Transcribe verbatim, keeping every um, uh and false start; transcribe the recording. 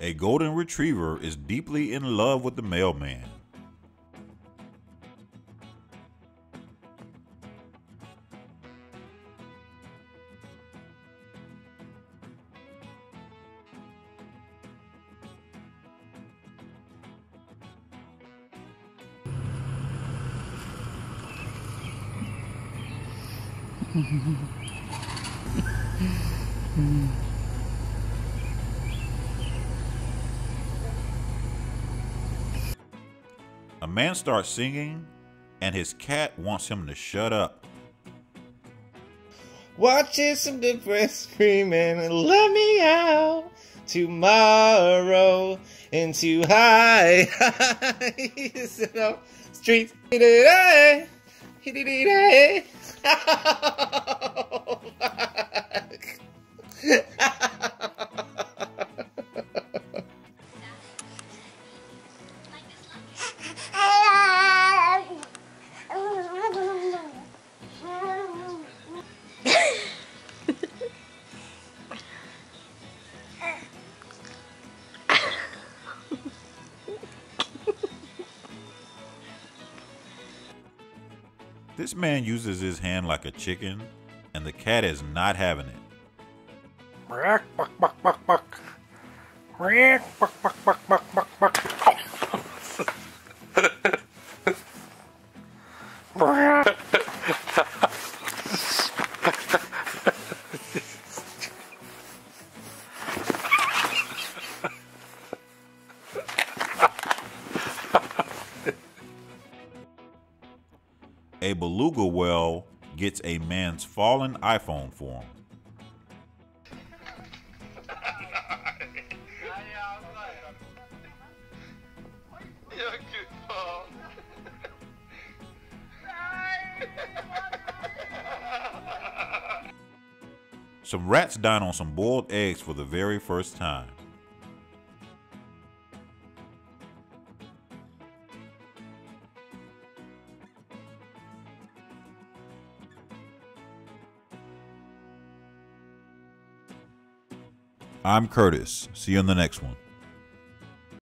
A golden retriever is deeply in love with the mailman. A man starts singing, and his cat wants him to shut up. Watching some different screaming and let me out tomorrow into high highs of streets. This man uses his hand like a chicken, and the cat is not having it. Buck, buck, buck, buck, buck. Buck, buck, buck, buck, buck, buck, buck. A beluga whale gets a man's fallen iPhone for him. Some rats dine on some boiled eggs for the very first time. I'm Curtis. See you in the next one.